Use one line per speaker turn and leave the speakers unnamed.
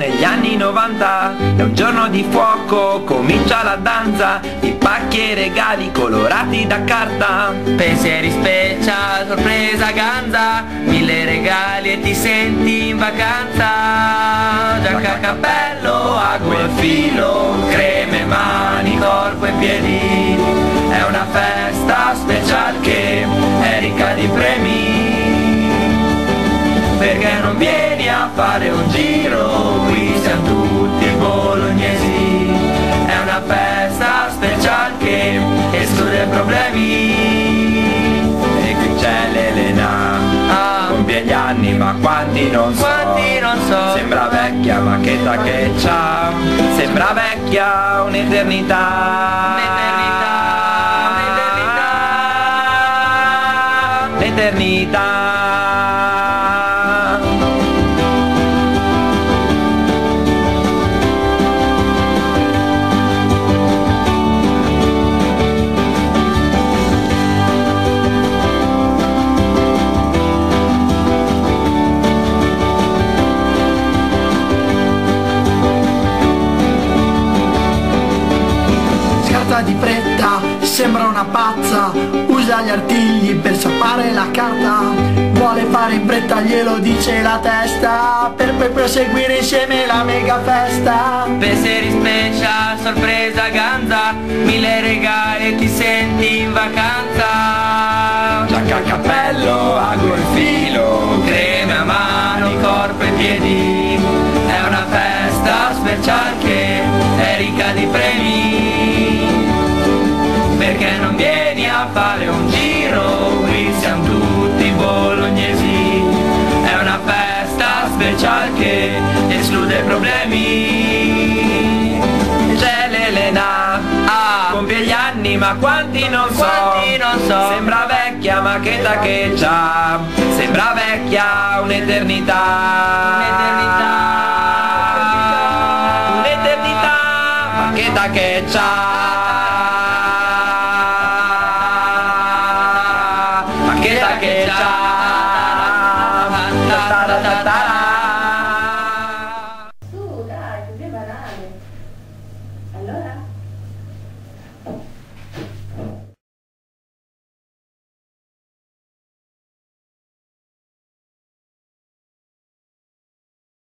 gli anni 90, è un giorno di fuoco, comincia la danza, di pacchi e regali colorati da carta.
Pensieri special, sorpresa ganza, 1000 regali e ti senti in vacanza. Giacca a cappello, ago e filo, creme, mani, corpo e piedi. È una festa special che è ricca di premi. Perché non vieni a fare un giro, qui siamo tutti bolognesi. È una festa special che esclude problemi.
E qui c'è l'Elena, compie gli anni ma quanti non so. Sembra vecchia ma che età che c'ha. Sembra vecchia un'eternità. L'eternità.
Di fretta, sembra una pazza, usa gli artigli per sappare la carta. Vuole fare in fretta, glielo dice la testa, per poi proseguire insieme la mega festa.
Pensieri special, sorpresa ganza, 1000 regali e ti senti in vacanza.
Giacca a cappello, ago e filo,
Creme a mano, corpo e piedi. È una festa special che è ricca di premi. Perché non vieni a fare un giro, qui siamo tutti bolognesi. È una festa special che esclude problemi.
c'è l'Elena, compie gli anni ma quanti non so. Sembra vecchia ma che età che c'ha. Sembra vecchia un'eternità. Un'eternità, ma che età che c'ha. Ma che età che c'ha.